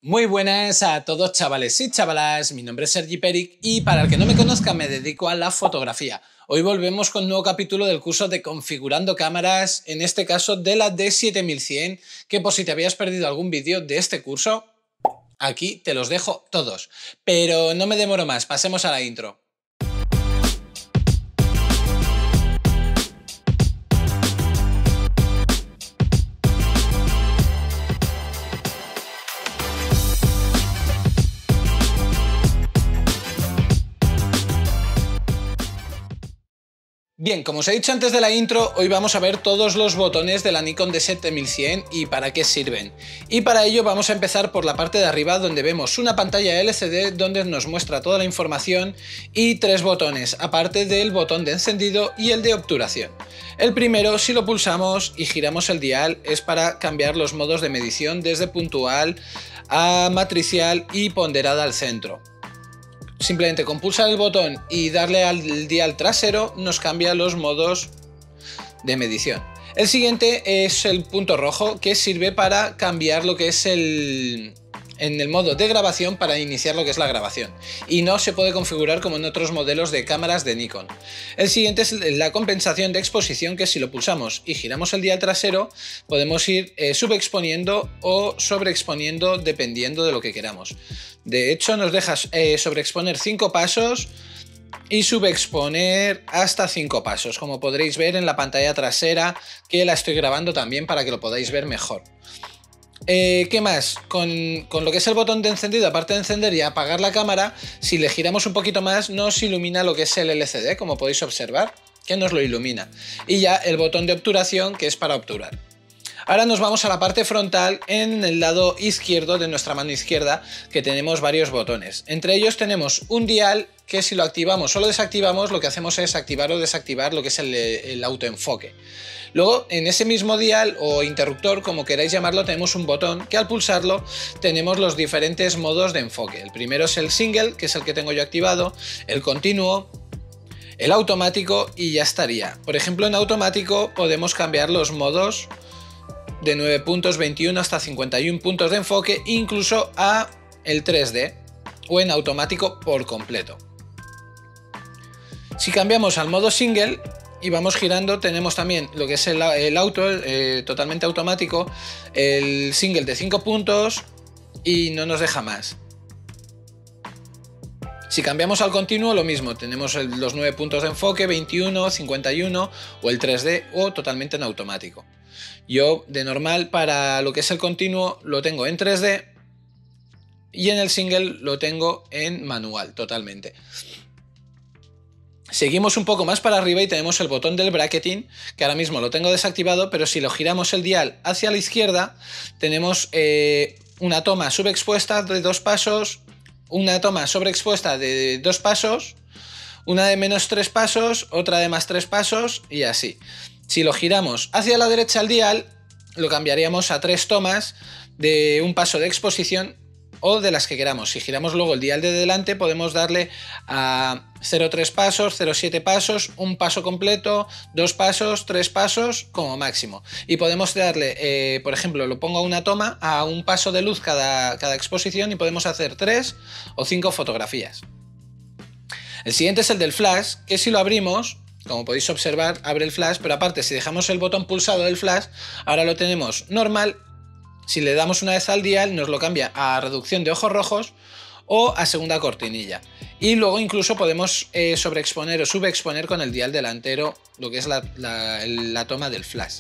Muy buenas a todos chavales y chavalas, mi nombre es Sergi Peric y para el que no me conozca me dedico a la fotografía. Hoy volvemos con un nuevo capítulo del curso de configurando cámaras, en este caso de la D7100, que por si te habías perdido algún vídeo de este curso, aquí te los dejo todos. Pero no me demoro más, pasemos a la intro. Bien, como os he dicho antes de la intro, hoy vamos a ver todos los botones de la Nikon D7100 y para qué sirven. Y para ello vamos a empezar por la parte de arriba donde vemos una pantalla LCD donde nos muestra toda la información y tres botones, aparte del botón de encendido y el de obturación. El primero, si lo pulsamos y giramos el dial, es para cambiar los modos de medición desde puntual a matricial y ponderada al centro. Simplemente con pulsar el botón y darle al dial trasero nos cambia los modos de medición. El siguiente es el punto rojo, que sirve para cambiar lo que es en el modo de grabación, para iniciar lo que es la grabación, y no se puede configurar como en otros modelos de cámaras de Nikon. El siguiente es la compensación de exposición, que si lo pulsamos y giramos el dial trasero podemos ir subexponiendo o sobreexponiendo dependiendo de lo que queramos. De hecho nos deja sobreexponer 5 pasos y subexponer hasta 5 pasos, como podréis ver en la pantalla trasera, que la estoy grabando también para que lo podáis ver mejor. ¿Qué más? Con lo que es el botón de encendido, aparte de encender y apagar la cámara, si le giramos un poquito más nos ilumina lo que es el LCD, como podéis observar, que nos lo ilumina. Y ya el botón de obturación, que es para obturar. Ahora nos vamos a la parte frontal, en el lado izquierdo de nuestra mano izquierda, que tenemos varios botones. Entre ellos tenemos un dial, que si lo activamos o lo desactivamos, lo que hacemos es activar o desactivar lo que es el autoenfoque. Luego, en ese mismo dial o interruptor, como queráis llamarlo, tenemos un botón que al pulsarlo tenemos los diferentes modos de enfoque. El primero es el single, que es el que tengo yo activado, el continuo, el automático y ya estaría. Por ejemplo, en automático podemos cambiar los modos de 9 puntos, 21 hasta 51 puntos de enfoque, incluso a el 3D o en automático por completo. Si cambiamos al modo single y vamos girando, tenemos también lo que es el auto, totalmente automático, el single de 5 puntos y no nos deja más. Si cambiamos al continuo, lo mismo, tenemos los 9 puntos de enfoque, 21, 51 o el 3D o totalmente en automático. Yo de normal para lo que es el continuo lo tengo en 3D y en el single lo tengo en manual totalmente. Seguimos un poco más para arriba y tenemos el botón del bracketing, que ahora mismo lo tengo desactivado, pero si lo giramos el dial hacia la izquierda tenemos una toma subexpuesta de 2 pasos, una toma sobreexpuesta de 2 pasos, una de menos 3 pasos, otra de más 3 pasos y así. Si lo giramos hacia la derecha al dial, lo cambiaríamos a 3 tomas de un paso de exposición o de las que queramos. Si giramos luego el dial de delante podemos darle a 0,3 pasos, 0,7 pasos, un paso completo, 2 pasos, 3 pasos como máximo. Y podemos darle, por ejemplo, lo pongo a una toma, a un paso de luz cada exposición y podemos hacer 3 o 5 fotografías. El siguiente es el del flash, que si lo abrimos, como podéis observar, abre el flash, pero aparte si dejamos el botón pulsado del flash, ahora lo tenemos normal. Si le damos una vez al dial nos lo cambia a reducción de ojos rojos o a segunda cortinilla. Y luego incluso podemos sobreexponer o subexponer con el dial delantero lo que es la toma del flash.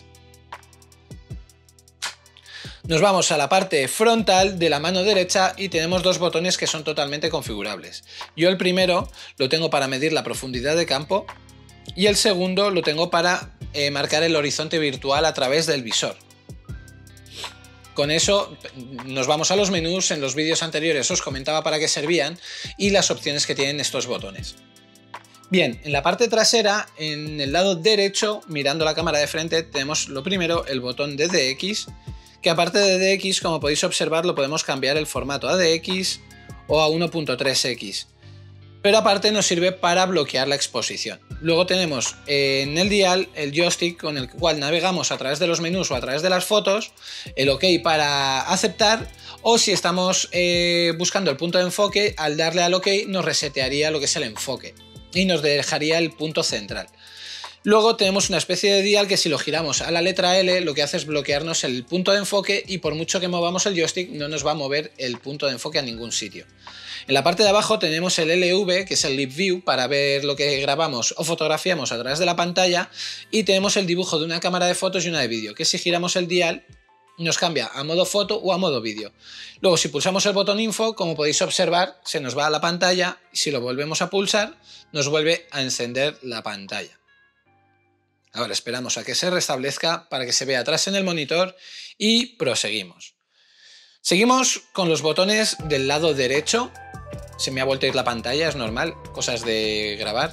Nos vamos a la parte frontal de la mano derecha y tenemos 2 botones que son totalmente configurables. Yo el primero lo tengo para medir la profundidad de campo y el segundo lo tengo para marcar el horizonte virtual a través del visor. Con eso nos vamos a los menús. En los vídeos anteriores os comentaba para qué servían y las opciones que tienen estos botones. Bien, en la parte trasera, en el lado derecho, mirando la cámara de frente, tenemos lo primero, el botón de DX, que aparte de DX, como podéis observar, lo podemos cambiar el formato a DX o a 1.3X. Pero aparte nos sirve para bloquear la exposición. Luego tenemos en el dial el joystick con el cual navegamos a través de los menús o a través de las fotos, el OK para aceptar O si estamos buscando el punto de enfoque, al darle al OK nos resetearía lo que es el enfoque y nos dejaría el punto central. Luego tenemos una especie de dial que si lo giramos a la letra L lo que hace es bloquearnos el punto de enfoque y por mucho que movamos el joystick no nos va a mover el punto de enfoque a ningún sitio. En la parte de abajo tenemos el LV, que es el Live View, para ver lo que grabamos o fotografiamos a través de la pantalla, y tenemos el dibujo de una cámara de fotos y una de vídeo, que si giramos el dial nos cambia a modo foto o a modo vídeo. Luego si pulsamos el botón Info, como podéis observar, se nos va a la pantalla y si lo volvemos a pulsar nos vuelve a encender la pantalla. Ahora esperamos a que se restablezca para que se vea atrás en el monitor y proseguimos. Seguimos con los botones del lado derecho. Se me ha vuelto a ir la pantalla, es normal, cosas de grabar.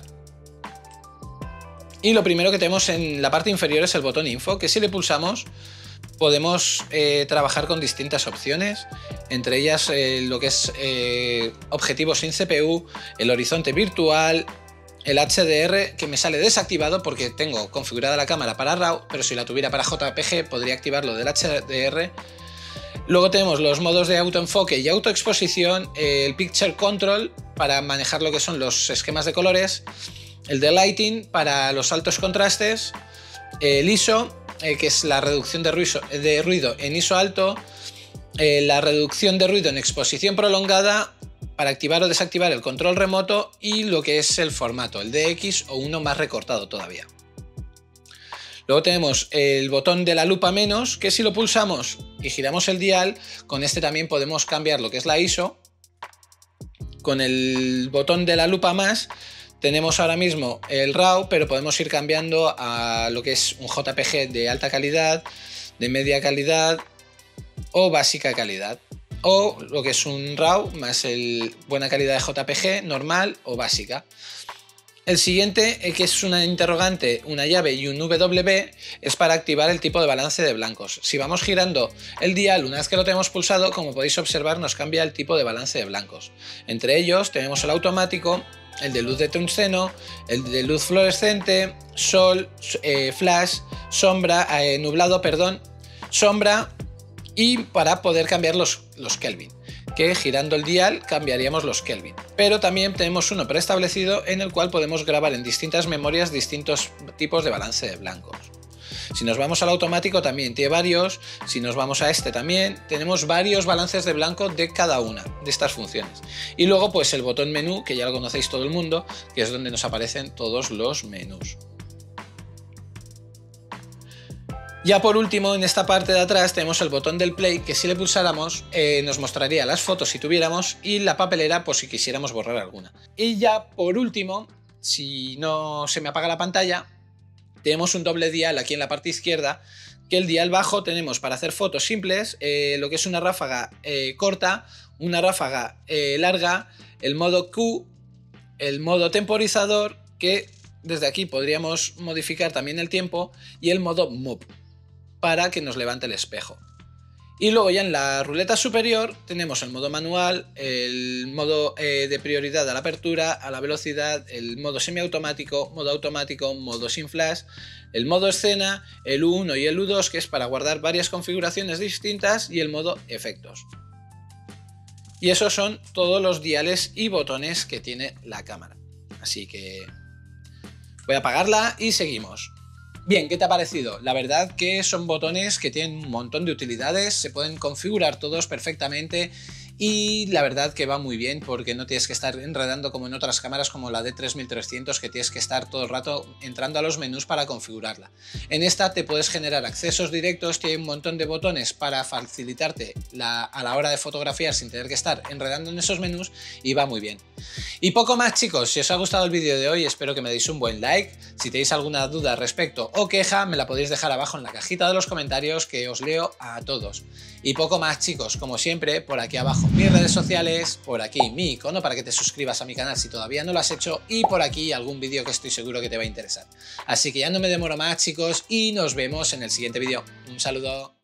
Y lo primero que tenemos en la parte inferior es el botón Info, que si le pulsamos podemos trabajar con distintas opciones, entre ellas lo que es objetivos sin CPU, el horizonte virtual, el HDR, que me sale desactivado porque tengo configurada la cámara para RAW, pero si la tuviera para JPG podría activarlo del HDR. Luego tenemos los modos de autoenfoque y autoexposición, el Picture Control para manejar lo que son los esquemas de colores, el de Lighting para los altos contrastes, el ISO, que es la reducción de ruido en ISO alto, la reducción de ruido en exposición prolongada, para activar o desactivar el control remoto y lo que es el formato, el DX o uno más recortado todavía. Luego tenemos el botón de la lupa menos, que si lo pulsamos y giramos el dial, con este también podemos cambiar lo que es la ISO. Con el botón de la lupa más tenemos ahora mismo el RAW, pero podemos ir cambiando a lo que es un JPG de alta calidad, de media calidad o básica calidad. O lo que es un RAW más el buena calidad de JPG, normal o básica. El siguiente, que es una interrogante, una llave y un W, es para activar el tipo de balance de blancos. Si vamos girando el dial una vez que lo tenemos pulsado, como podéis observar, nos cambia el tipo de balance de blancos. Entre ellos tenemos el automático, el de luz de tungsteno, el de luz fluorescente, sol, flash, sombra, nublado, perdón, sombra, y para poder cambiar los Kelvin, que girando el dial cambiaríamos los Kelvin. Pero también tenemos uno preestablecido en el cual podemos grabar en distintas memorias distintos tipos de balance de blancos. Si nos vamos al automático también tiene varios, si nos vamos a este también, tenemos varios balances de blanco de cada una de estas funciones. Y luego pues el botón menú, que ya lo conocéis todo el mundo, que es donde nos aparecen todos los menús. Ya por último, en esta parte de atrás tenemos el botón del play, que si le pulsáramos nos mostraría las fotos si tuviéramos y la papelera por si quisiéramos borrar alguna. Y ya por último, si no se me apaga la pantalla, tenemos un doble dial aquí en la parte izquierda, que el dial bajo tenemos para hacer fotos simples, lo que es una ráfaga corta, una ráfaga larga, el modo Q, el modo temporizador, que desde aquí podríamos modificar también el tiempo, y el modo Move, para que nos levante el espejo. Y luego ya en la ruleta superior tenemos el modo manual, el modo de prioridad a la apertura, a la velocidad, el modo semiautomático, modo automático, modo sin flash, el modo escena, el U1 y el U2, que es para guardar varias configuraciones distintas, y el modo efectos. Y esos son todos los diales y botones que tiene la cámara. Así que voy a apagarla y seguimos. Bien, ¿qué te ha parecido? La verdad que son botones que tienen un montón de utilidades, se pueden configurar todos perfectamente y la verdad que va muy bien porque no tienes que estar enredando como en otras cámaras como la D3300, que tienes que estar todo el rato entrando a los menús para configurarla. En esta te puedes generar accesos directos, tiene un montón de botones para facilitarte a la hora de fotografiar sin tener que estar enredando en esos menús y va muy bien. Y poco más, chicos. Si os ha gustado el vídeo de hoy espero que me deis un buen like. Si tenéis alguna duda al respecto o queja me la podéis dejar abajo en la cajita de los comentarios, que os leo a todos. Y poco más, chicos, como siempre, por aquí abajo mis redes sociales, por aquí mi icono para que te suscribas a mi canal si todavía no lo has hecho, y por aquí algún vídeo que estoy seguro que te va a interesar. Así que ya no me demoro más, chicos, y nos vemos en el siguiente vídeo. Un saludo.